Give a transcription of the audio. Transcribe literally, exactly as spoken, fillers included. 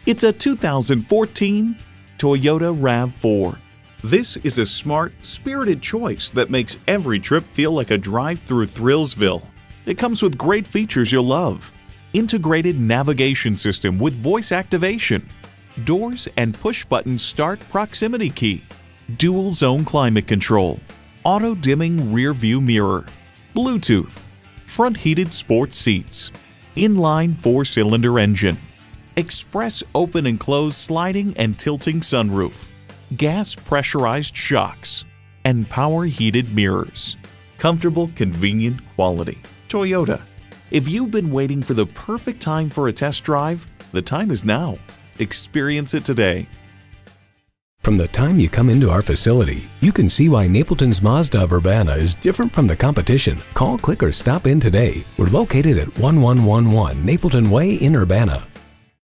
It's a two thousand fourteen Toyota RAV four. This is a smart, spirited choice that makes every trip feel like a drive through Thrillsville. It comes with great features you'll love. Integrated navigation system with voice activation, doors and push-button start proximity key, dual zone climate control, auto-dimming rear-view mirror, Bluetooth, front heated sports seats, inline four-cylinder engine, express open and close sliding and tilting sunroof, gas pressurized shocks, and power heated mirrors. Comfortable, convenient quality. Toyota. If you've been waiting for the perfect time for a test drive, the time is now. Experience it today. From the time you come into our facility, you can see why Napleton's Mazda of Urbana is different from the competition. Call, click, or stop in today. We're located at one one one one Napleton Way in Urbana.